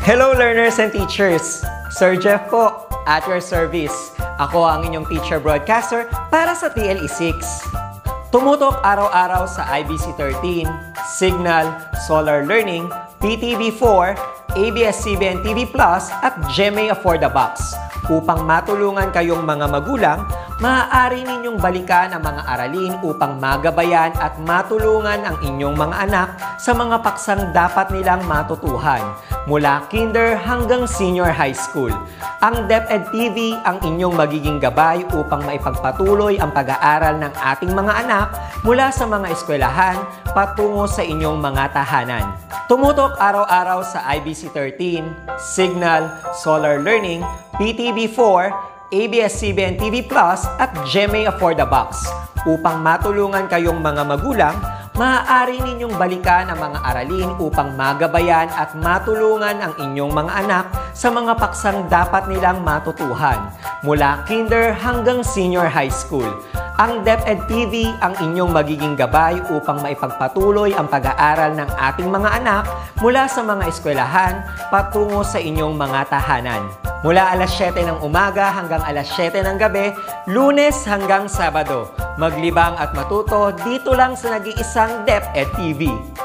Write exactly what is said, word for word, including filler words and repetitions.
Hello learners and teachers! Sir Jeff po, at your service. Ako ang inyong teacher broadcaster para sa T L E six. Tumutok araw-araw sa I B C thirteen, Signal, Solar Learning, P T V four, A B S C B N T V Plus at G M A For The Box. Upang matulungan kayong mga magulang, maaari ninyong balikan ang mga aralin upang magabayan at matulungan ang inyong mga anak sa mga paksang dapat nilang matutuhan mula kinder hanggang senior high school. Ang DepEd T V ang inyong magiging gabay upang maipagpatuloy ang pag-aaral ng ating mga anak mula sa mga eskwelahan patungo sa inyong mga tahanan. Tumutok araw-araw sa I B C thirteen, Signal, Solar Learning, P T V four, A B S C B N T V Plus at G M A For The Box. Upang matulungan kayong mga magulang, maaari ninyong balikan ang mga aralin upang magabayan at matulungan ang inyong mga anak sa mga paksang dapat nilang matutuhan mula kinder hanggang senior high school. Ang DepEd T V ang inyong magiging gabay upang maipagpatuloy ang pag-aaral ng ating mga anak mula sa mga eskwelahan patungo sa inyong mga tahanan. Mula alas siyete ng umaga hanggang alas siyete ng gabi, Lunes hanggang Sabado. Maglibang at matuto dito lang sa nag-iisang DepEd T V.